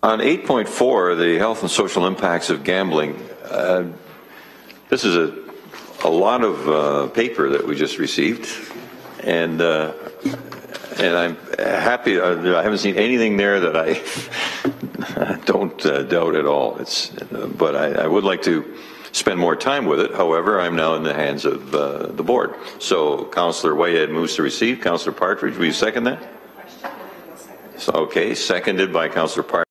On 8.4, the health and social impacts of gambling, this is a lot of paper that we just received, and I'm happy. I haven't seen anything there that I don't doubt at all. But I would like to spend more time with it. However, I'm now in the hands of the board. So Councillor Whitehead moves to receive. Councillor Partridge, will you second that? So, okay, seconded by Councillor Partridge.